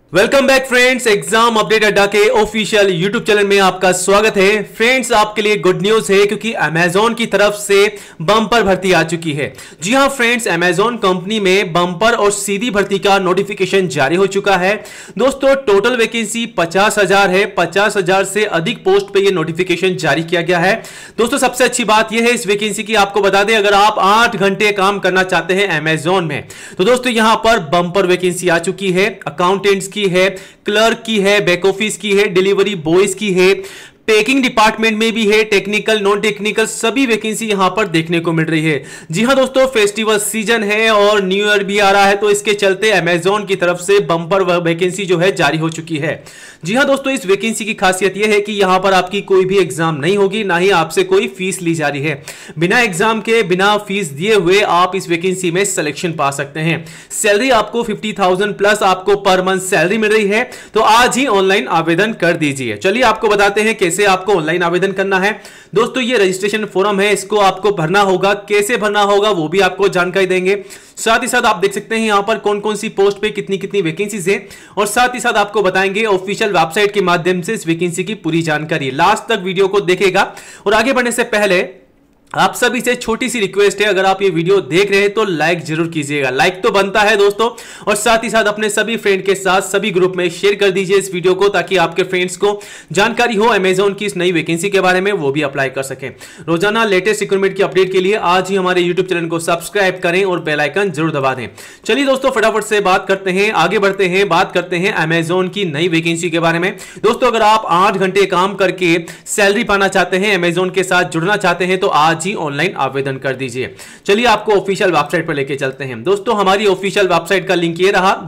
Welcome back friends, exam update Adda के official YouTube channel में आपका स्वागत है। फ्रेंड्स, आपके लिए गुड न्यूज है क्योंकि अमेजॉन की तरफ से बम्पर भर्ती आ चुकी है। जी हां फ्रेंड्स, अमेजॉन कंपनी में बम्पर और सीधी भर्ती का नोटिफिकेशन जारी हो चुका है। दोस्तों, टोटल वैकेंसी 50,000 है। 50,000 से अधिक पोस्ट पे ये नोटिफिकेशन जारी किया गया है। दोस्तों, सबसे अच्छी बात यह है इस वैकेंसी की, आपको बता दें, अगर आप 8 घंटे काम करना चाहते हैं अमेजॉन में तो दोस्तों यहां पर बम्पर वैकेंसी आ चुकी है। अकाउंटेंट्स की है, क्लर्क की है, बैक ऑफिस की है, डिलीवरी बॉयज की है, पैकिंग डिपार्टमेंट में भी है, टेक्निकल नॉन टेक्निकल सभी वैकेंसी यहां पर देखने को मिल रही है। जी हां दोस्तों, फेस्टिवल सीजन है और न्यू ईयर भी आ रहा है, तो इसके चलते अमेजॉन की तरफ से बम्पर वैकेंसी जो है जारी हो चुकी है। जी हां दोस्तों, इस वैकेंसी की खासियत यह है कि यहां पर आपकी कोई भी एग्जाम नहीं होगी, ना ही आपसे कोई फीस ली जा रही है। बिना एग्जाम के, बिना फीस दिए हुए आप इस वैकेंसी में सिलेक्शन पा सकते हैं। सैलरी आपको 50,000 प्लस आपको पर मंथ सैलरी मिल रही है। तो आज ही ऑनलाइन आवेदन कर दीजिए। चलिए आपको बताते हैं कैसे आपको ऑनलाइन आवेदन करना है। दोस्तों, ये रजिस्ट्रेशन फॉर्म है, इसको आपको भरना होगा। कैसे भरना होगा वो भी आपको जानकारी देंगे। साथ ही साथ आप देख सकते हैं यहां पर कौन कौन सी पोस्ट पे कितनी कितनी वैकेंसीज है, और साथ ही साथ आपको बताएंगे ऑफिशियल वेबसाइट के माध्यम से इस वैकेंसी की पूरी जानकारी। लास्ट तक वीडियो को देखेगा। और आगे बढ़ने से पहले आप सभी से छोटी सी रिक्वेस्ट है, अगर आप ये वीडियो देख रहे हैं तो लाइक जरूर कीजिएगा। लाइक तो बनता है दोस्तों, और साथ ही साथ अपने सभी फ्रेंड के साथ सभी ग्रुप में शेयर कर दीजिए इस वीडियो को, ताकि आपके फ्रेंड्स को जानकारी हो अमेजॉन की इस नई वैकेंसी के बारे में, वो भी अप्लाई कर सकें। रोजाना लेटेस्ट रिक्रूटमेंट की अपडेट के लिए आज ही हमारे यूट्यूब चैनल को सब्सक्राइब करें और बेल आइकन जरूर दबा दें। चलिए दोस्तों, फटाफट से बात करते हैं, आगे बढ़ते हैं, बात करते हैं अमेजॉन की नई वैकेंसी के बारे में। दोस्तों, अगर आप 8 घंटे काम करके सैलरी पाना चाहते हैं, अमेजॉन के साथ जुड़ना चाहते हैं, तो आज ही ऑनलाइन आवेदन कर दीजिए। चलिए आपको ऑफिशियल वेबसाइट पर लेके चलते हैं। दोस्तों, हमारी ऑफिशियल वेबसाइट का लिंक ये रहा,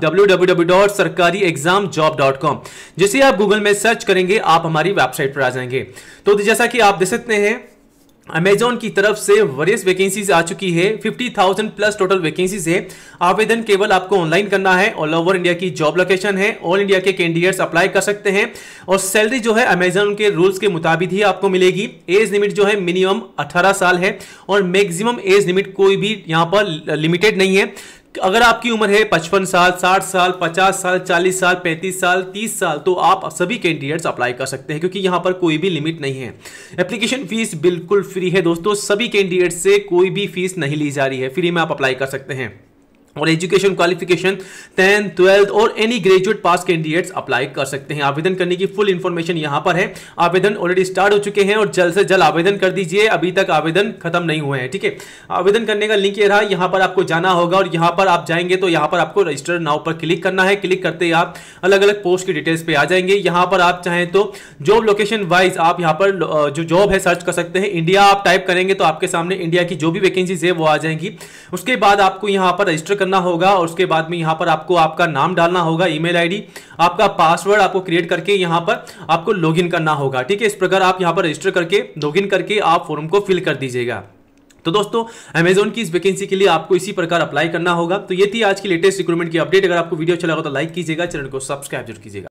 www.sarkariexamjob.com। जिसे आप गूगल में सर्च करेंगे आप हमारी वेबसाइट पर आ जाएंगे। तो जैसा कि आप देख सकते हैं, अमेजॉन की तरफ से वरियस वैकेंसीज आ चुकी है। 50,000 प्लस टोटल वैकेंसीज है। आवेदन केवल आपको ऑनलाइन करना है। ऑल ओवर इंडिया की जॉब लोकेशन है। ऑल इंडिया के कैंडिडेट्स अप्लाई कर सकते हैं, और सैलरी जो है अमेजॉन के रूल्स के मुताबिक ही आपको मिलेगी। एज लिमिट जो है मिनिमम 18 साल है, और मैक्सिमम एज लिमिट कोई भी यहां पर लिमिटेड नहीं है। अगर आपकी उम्र है 55 साल, 60 साल, 50 साल, 40 साल, 35 साल, 30 साल, तो आप सभी कैंडिडेट्स अप्लाई कर सकते हैं, क्योंकि यहां पर कोई भी लिमिट नहीं है। एप्लीकेशन फीस बिल्कुल फ्री है दोस्तों, सभी कैंडिडेट्स से कोई भी फीस नहीं ली जा रही है, फ्री में आप अप्लाई कर सकते हैं। और एजुकेशन क्वालिफिकेशन 10th 12th और any graduate pass candidates apply कर सकते हैं। आवेदन करने की फुल इंफॉर्मेशन यहां पर है। आवेदन ऑलरेडी स्टार्ट हो चुके हैं, और जल्द से जल्द आवेदन कर दीजिए। अभी तक आवेदन खत्म नहीं हुए हैं, ठीक है। आवेदन करने का लिंक ये रहा, यहां पर आपको जाना होगा, और यहां पर आप जाएंगे तो यहां पर आपको रजिस्टर नाउ पर क्लिक करना है। क्लिक करते ही आप अलग अलग पोस्ट की डिटेल्स पे आ जाएंगे। यहां पर आप चाहें तो जॉब लोकेशन वाइज आप यहां पर जो जॉब है सर्च कर सकते हैं। इंडिया आप टाइप करेंगे तो आपके सामने इंडिया की जो भी वैकेंसीज है वो आ जाएंगी। उसके बाद आपको यहां पर रजिस्टर करना होगा, और उसके बाद में यहां पर आपको आपका नाम डालना होगा, ईमेल आईडी, आपका पासवर्ड आपको क्रिएट करके यहां पर आपको लॉगिन करना होगा, ठीक है। इस प्रकार आप यहां पर रजिस्टर करके लॉगिन करके आप फॉर्म को फिल कर दीजिएगा। तो दोस्तों, अमेजॉन की इस वैकेंसी के लिए आपको इसी प्रकार अप्लाई करना होगा। तो ये थी आज की लेटेस्ट रिक्रूटमेंट की अपडेट। अगर आपको वीडियो अच्छा लगा तो लाइक कीजिएगा, चैनल को सब्सक्राइब जरूर कीजिएगा।